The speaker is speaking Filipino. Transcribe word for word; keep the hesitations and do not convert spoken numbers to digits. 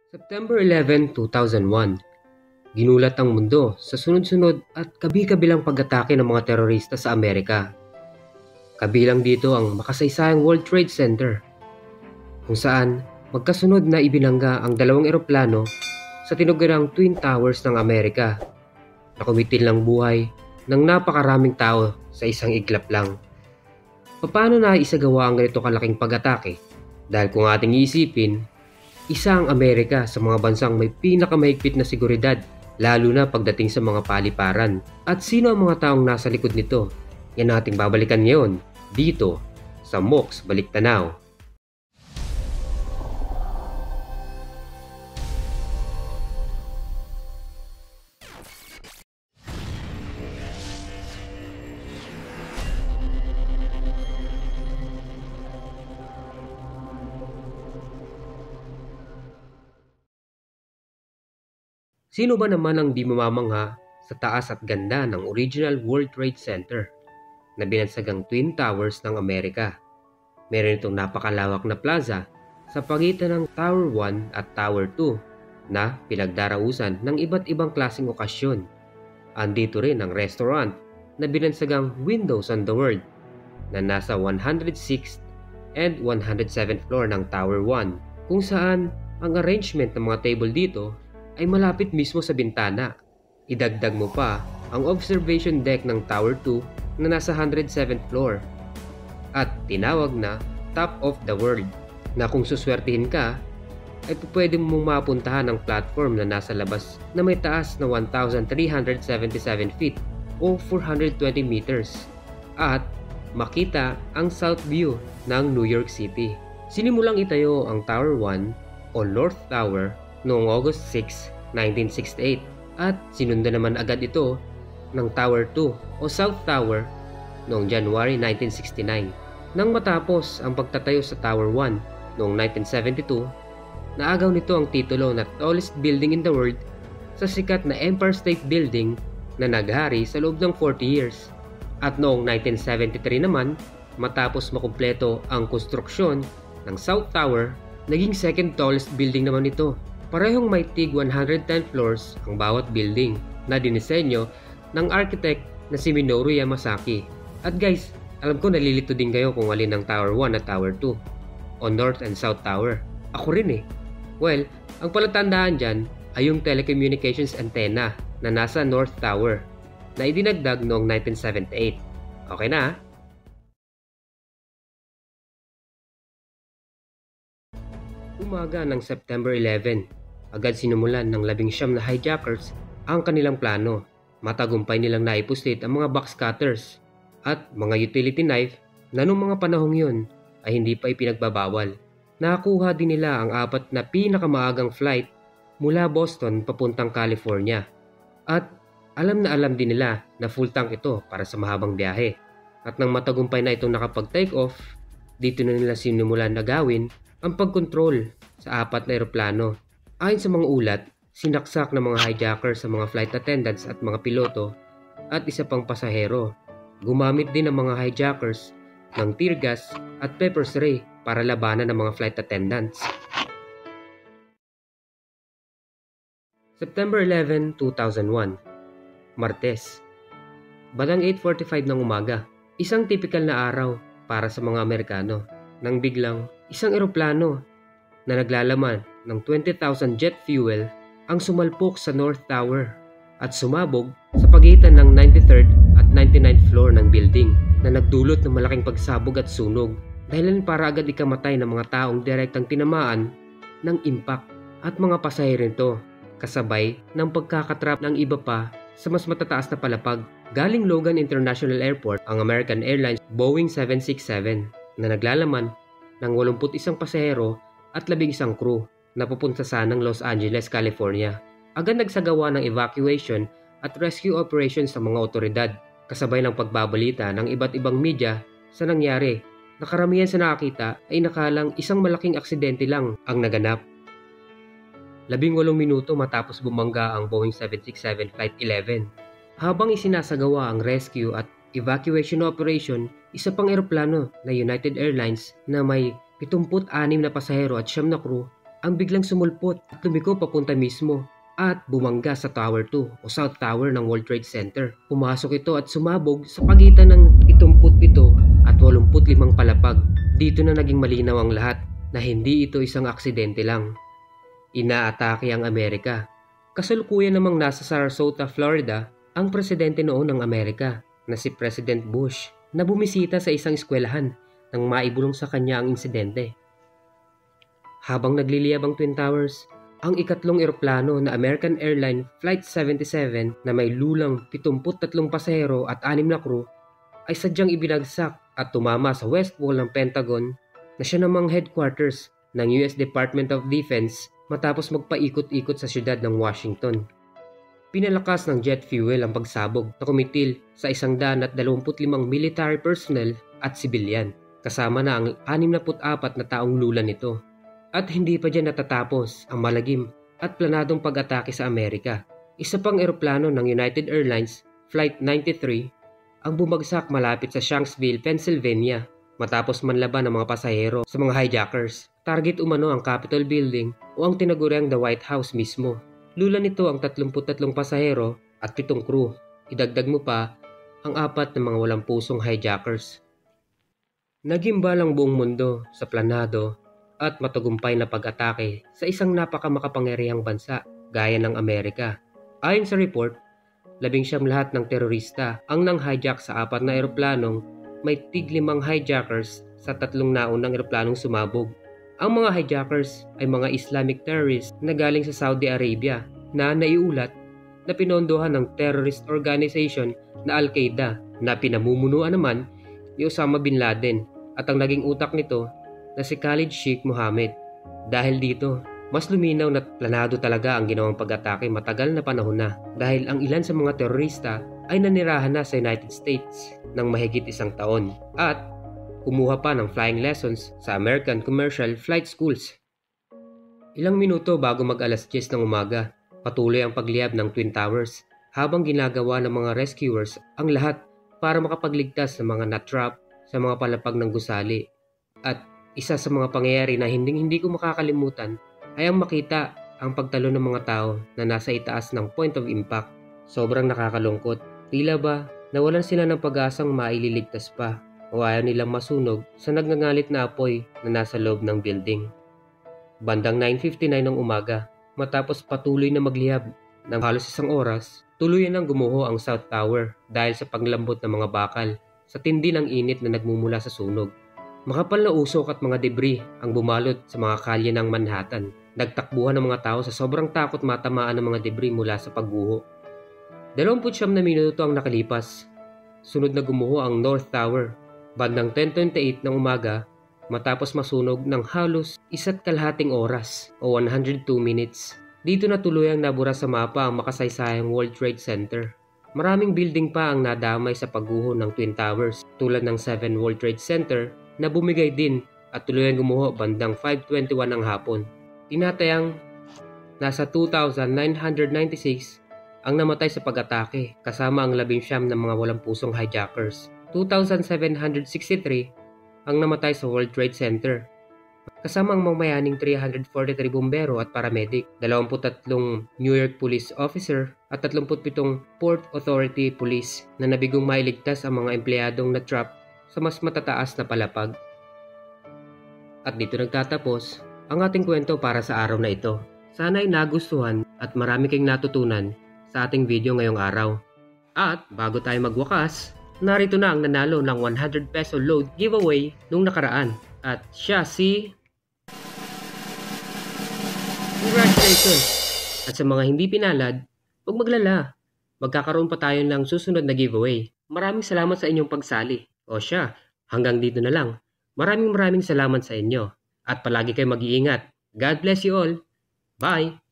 September eleventh, two thousand one. Ginulat ang mundo sa sunod-sunod at kabi-kabilang pag-atake ng mga terorista sa Amerika. Kabilang dito ang makasaysayang World Trade Center, kung saan magkasunod na ibinangga ang dalawang eroplano sa tinugurang Twin Towers ng Amerika na kumitil ng buhay ng napakaraming tao sa isang iglap lang. Paano na isagawa ang ganito kalaking pag-atake? Dahil kung ating iisipin, isa ang Amerika sa mga bansang may pinakamahigpit na seguridad, lalo na pagdating sa mga paliparan. At sino ang mga taong nasa likod nito? Yan nating babalikan ngayon dito sa Mox Baliktanaw. Sino ba naman ang di mamamangha sa taas at ganda ng original World Trade Center na binansagang Twin Towers ng Amerika? Meron itong napakalawak na plaza sa pagitan ng Tower one at Tower two na pinagdarausan ng iba't ibang klaseng okasyon. Andito rin ang restaurant na binansagang Windows on the World na nasa one hundred sixth and one hundred seventh floor ng Tower one, kung saan ang arrangement ng mga table dito ay malapit mismo sa bintana. Idagdag mo pa ang observation deck ng Tower two na nasa one hundred seventh floor at tinawag na Top of the World, na kung suswertihin ka ay pwede mong mapuntahan ang platform na nasa labas na may taas na one thousand three hundred seventy-seven feet o four hundred twenty meters at makita ang South View ng New York City. Sinimulang itayo ang Tower one o North Tower noong August sixth, nineteen sixty-eight at sinundan naman agad ito ng Tower two o South Tower noong January nineteen sixty-nine. Nang matapos ang pagtatayo sa Tower one noong nineteen seventy-two, naagaw nito ang titulo na tallest building in the world sa sikat na Empire State Building na naghari sa loob ng forty years. At noong nineteen seventy-three naman, matapos makumpleto ang konstruksyon ng South Tower, naging second tallest building naman ito. Parehong may tig one hundred ten floors ang bawat building na dinisenyo ng architect na si Minoru Yamasaki. At guys, alam ko nalilito din kayo kung alin ang Tower one at Tower two o North and South Tower. Ako rin eh. Well, ang palatandaan dyan ay yung telecommunications antenna na nasa North Tower na idinagdag noong nineteen seventy-eight. Okay na? Umaga ng September eleventh, agad sinumulan ng labing siyam na hijackers ang kanilang plano. Matagumpay nilang naipuslit ang mga box cutters at mga utility knife na noong mga panahong yun ay hindi pa ipinagbabawal. Nakakuha din nila ang apat na pinakamaagang flight mula Boston papuntang California. At alam na alam din nila na full tank ito para sa mahabang biyahe. At nang matagumpay na itong nakapag-take off, dito na nila sinimulan na gawin ang pagkontrol sa apat na eroplano. Ayon sa mga ulat, sinaksak ng mga hijacker sa mga flight attendants at mga piloto at isa pang pasahero. Gumamit din ng mga hijackers ng tear gas at pepper spray para labanan ng mga flight attendants. September eleventh, two thousand one, Martes. Bandang eight forty-five ng umaga, isang typical na araw para sa mga Amerikano, nang biglang isang eroplano na naglalaman ng twenty thousand jet fuel ang sumalpok sa North Tower at sumabog sa pagitan ng ninety-third at ninety-ninth floor ng building na nagdulot ng malaking pagsabog at sunog, dahilan para agad ikamatay ng mga taong direktang tinamaan ng impact at mga pasahero nito, kasabay ng pagkakatrap ng iba pa sa mas matataas na palapag. Galing Logan International Airport ang American Airlines Boeing seven sixty-seven na naglalaman ng eighty-one pasahero at labing isang crew na pupunta sanang Los Angeles, California. Agad nagsagawa ng evacuation at rescue operations sa mga otoridad, kasabay ng pagbabalita ng iba't ibang media sa nangyari, na karamihan sa nakakita ay nakalang isang malaking aksidente lang ang naganap. Labing walong minuto matapos bumangga ang Boeing seven sixty-seven Flight eleven. Habang isinasagawa ang rescue at evacuation operation, isa pang eroplano na United Airlines na may pitumpu't anim na pasahero at siyam na crew ang biglang sumulpot at lumiko papunta mismo at bumangga sa Tower two o South Tower ng World Trade Center. Pumasok ito at sumabog sa pagitan ng pitungputpito at walumputlimang palapag. Dito na naging malinaw ang lahat na hindi ito isang aksidente lang. Inaatake ang Amerika. Kasalukuyan namang nasa Sarasota, Florida, ang presidente noon ng Amerika na si President Bush na bumisita sa isang eskwelahan nang maibulong sa kanya ang insidente. Habang nagliliyab ang Twin Towers, ang ikatlong eroplano na American Airlines Flight seventy-seven na may lulang pitungputtatlong pasahero at anim na crew ay sadyang ibinagsak at tumama sa west wall ng Pentagon na siya namang headquarters ng U S Department of Defense matapos magpaikot-ikot sa siyudad ng Washington. Pinalakas ng jet fuel ang pagsabog na kumitil sa isang daan at dalawamput limang military personnel at sibilyan, kasama na ang anim na apat na taong lula nito. At hindi pa dyan natatapos ang malagim at planadong pag-atake sa Amerika. Isa pang eroplano ng United Airlines Flight ninety-three ang bumagsak malapit sa Shanksville, Pennsylvania matapos manlaban ng mga pasahero sa mga hijackers. Target umano ang Capitol Building o ang tinaguriang The White House mismo. Lula nito ang tatlumput tatlong pasahero at pitong crew. Idagdag mo pa ang apat na mga walang pusong hijackers. Nagimba ang buong mundo sa planado at matagumpay na pag-atake sa isang napakamakapangyarihang bansa gaya ng Amerika. Ayon sa report, labing siyam lahat ng terorista ang nang-hijack sa apat na eroplanong may tiglimang hijackers sa tatlong naunang eroplanong sumabog. Ang mga hijackers ay mga Islamic terrorists na galing sa Saudi Arabia na naiulat na pinondohan ng terrorist organization na Al-Qaeda na pinamumunuan naman ni Osama bin Laden at ang naging utak nito na si Khalid Sheikh Mohammed. Dahil dito, mas luminaw na planado talaga ang ginawang pag-atake matagal na panahon na dahil ang ilan sa mga terorista ay nanirahan na sa United States ng mahigit isang taon at kumuha pa ng flying lessons sa American Commercial Flight Schools. Ilang minuto bago mag-alas diyes ng umaga, patuloy ang pagliyab ng Twin Towers habang ginagawa ng mga rescuers ang lahat para makapagligtas ng mga natrap sa mga palapag ng gusali. At isa sa mga pangyayari na hinding-hindi ko makakalimutan ay ang makita ang pagtalo ng mga tao na nasa itaas ng point of impact. Sobrang nakakalungkot. Tila ba nawalan sila ng pag-asang maililigtas pa o ayaw nilang masunog sa nagngangalit na apoy na nasa loob ng building. Bandang nine fifty-nine ng umaga, matapos patuloy na maglihab ng halos isang oras, tuluyan nang gumuho ang South Tower dahil sa paglambot ng mga bakal sa tindi ng init na nagmumula sa sunog. Makapal na usok at mga debris ang bumalot sa mga kalye ng Manhattan. Nagtakbuhan ng mga tao sa sobrang takot matamaan ng mga debris mula sa pagguho. Dalawamput siyam na minuto ang nakalipas. Sunod na gumuho ang North Tower. Bandang ten twenty-eight ng umaga, matapos masunog ng halos isa't kalahating oras o one hundred two minutes. Dito na tuluyang nabura sa mapa ang makasaysayang World Trade Center. Maraming building pa ang nadamay sa pagguho ng Twin Towers tulad ng seven World Trade Center na bumigay din at tuluyang gumuho bandang five twenty-one ng hapon. Tinatayang nasa two thousand nine hundred ninety-six ang namatay sa pag-atake kasama ang labing siyam na mga walang pusong hijackers. two thousand seven hundred sixty-three ang namatay sa World Trade Center. Kasama ang mamayaning three hundred forty-three bumbero at paramedic, dalawampu't tatlong New York Police Officer at tatlumpu't pitong Port Authority Police na nabigong mailigtas ang mga empleyadong na-trap sa mas matataas na palapag. At dito nagtatapos ang ating kwento para sa araw na ito. Sana ay nagustuhan at marami kayong natutunan sa ating video ngayong araw. At bago tayo magwakas, narito na ang nanalo ng one hundred peso load giveaway nung nakaraan. At siya si... Congratulations! At sa mga hindi pinalad, huwag maglala. Magkakaroon pa tayo ng susunod na giveaway. Maraming salamat sa inyong pagsali. O siya, hanggang dito na lang. Maraming maraming salamat sa inyo. At palagi kayo mag-iingat. God bless you all. Bye!